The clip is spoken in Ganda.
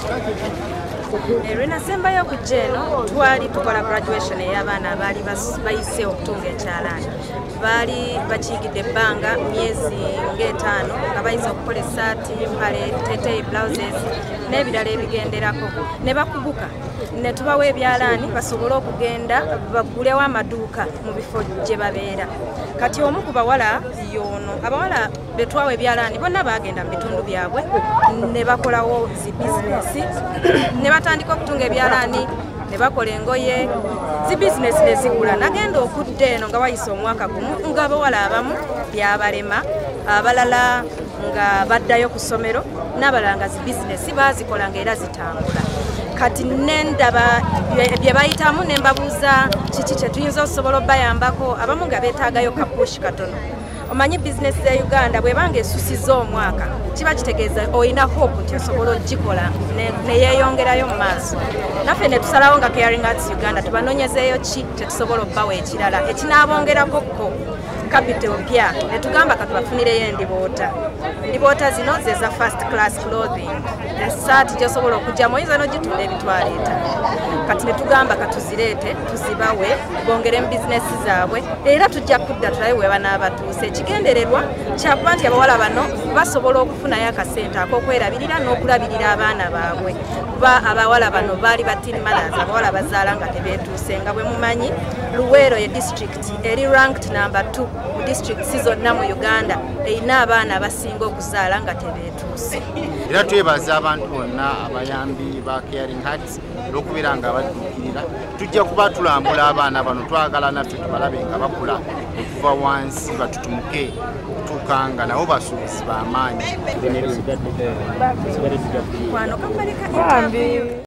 Rena sembayo ku jeno twali tukola graduation y'abaana abaali bayise okutunga ekyalaani. Baali bakiyigidde ebbanga myezi ng'etaano nga bayise okukola essaati, mpale, teteeyi, blouses n'ebirala ebigenderako. Ne bakuguka ne tubawa ebyalaani basobole okugenda bagulewo amaduuka mu bifo gye babeera. Kati omu ku bawala y'ono. Abawala be twawa ebyalaani bonna baagenda mu bitundu byabwe ne bakolawo zi bizinesi ne batandika okutunga ebyalaani ne bakola engoye zi bizinesi ne zigula. Nagenda okudda eno nga wayise omwaka gumu ng'abawala abamu byabalema, abalala nga baddayo ku ssomero n'abalala nga zi bizinesi baazikola ng'era zitambula. Kati nendaba bye bayitamu ne mbabuuza kiki kye tuyinza okusobola obbayambako. Abamu nga beetaagayo kapushi katono. Omanyi bizinesi ya Uganda bw'ebanga esusiza omwaka kiba kitegeeza olina hope nti osobola ogikola ne yeeyongerayo mu maaso. Naffe ne tusalawo nga Caring HEARTS Uganda tubanoonyezeeyo ki tetusobola obbawa ekirala ekinaabongerako ko capital mpya ne tugamba katubafunireyo endibota. Endibota zino ze za first class clothing. Essaati gy'osobola okugyamu oyinza n'ogitunda emitwalo 5. Kati ne tugamba katuzireete tuzibawe bongere mu bizinesi zaabwe era tujja kudda tulabe we banaabatuuse. Ekigendererwa kyakuba nti abawala bano basobola okufunayo akasente ak'okwerabirira n'okulabirira abaana baabwe. Kuba abawala bano baali batinimalaza abawala bazaala nga tebeetuuse. Nga bwe mumanyi Luweero ye district eri ranked number 2 mu districts zonna mu Uganda erina abaana abasinga okuzaala nga tebeetuuse. Era twebaza abantu bonna abayambi ba Caring HEARTS olw'okubeera nga badduukirira. Tujja kuba tulambula abaana bano twagala naffe tubalabe nga bakula okuva wansi batutumuke okutuuka nga nabo basuubuzi b'amaanyi.